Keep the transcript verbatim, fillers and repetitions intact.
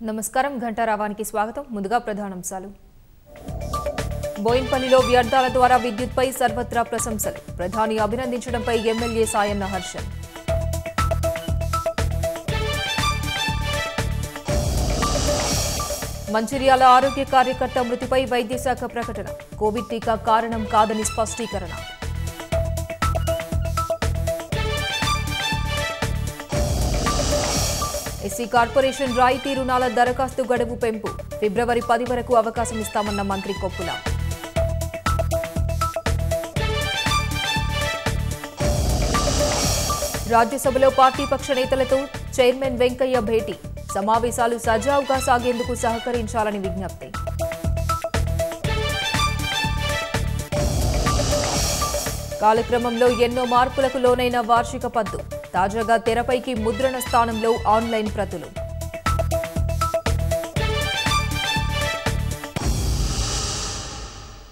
నమస్కారం ఘంటారావానికి స్వాగతం ముందుగా ప్రధానాంశాలు బోయిన్పల్లిలో వ్యర్థాల ద్వారా విద్యుత్పై సర్వత్రా ప్రశంసలు ప్రధాని అభినందించడంపై ఎమ్మెల్యే సాయన్న హర్షం మంచిర్యాల ఆరోగ్య కార్యకర్త మృతిపై వైద్య శాఖ ప్రకటన కోవిడ్ టీకా కారణం కాదని స్పష్టీకరణ ఎస్సీ కార్పొరేషన్ రాయితీ రుణాల దరఖాస్తు గడువు పెంపు ఫిబ్రవరి పది వరకు అవకాశం ఇస్తామన్న మంత్రి కొప్పుల రాజ్యసభలో పార్టీ పక్ష నేతలతో చైర్మన్ వెంకయ్య భేటీ సమావేశాలు సజావుగా సాగేందుకు సహకరించాలని విజ్ఞప్తి కాలక్రమంలో ఎన్నో మార్పులకు లోనైన వార్షిక పద్దు తాజాగా తెరపైకి ముద్రణ స్థానంలో ఆన్లైన్ ప్రతులు